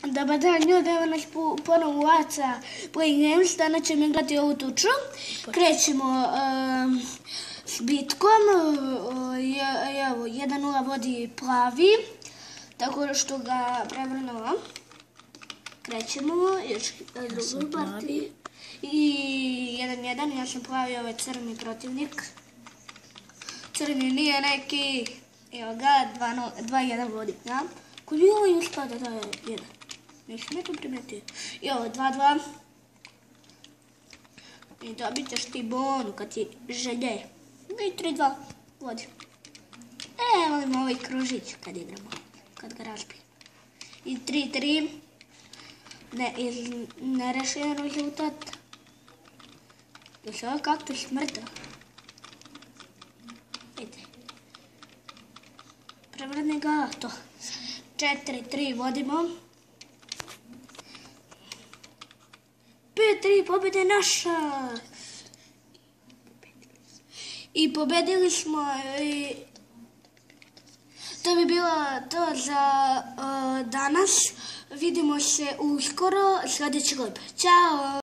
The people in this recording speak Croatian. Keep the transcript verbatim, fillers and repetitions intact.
Dobar dan ljudi, evo nas ponovo u Aca Playing Games, danas ćemo igrati ovu tuču. Krećemo s bitkom, evo jedan nula vodi plavi, tako što ga prevrnula. Krećemo, još drugu partiju. I jedan jedan, ja sam plavi, ovaj crni protivnik. Crni nije neki, evo ga, dva jedan vodi, ja. Koji je ovaj uspao da daje jedan? Nisam neto primetio. I ovo dva dva. I dobit ćeš ti bonu kad ti želje. I tri dva vodi. E, volim ovaj kružić kad igramo. Kad ga razbijem. I tri tri. Nerešen rezultat. Da se ovaj kaktus mrtav. Vidite. Prevrni ga, to. četiri tri vodimo. pet tri, pobjeda je naša. I pobedili smo. I to bi bilo to za uh, danas. Vidimo se uskoro sljedeći klip. Ćao!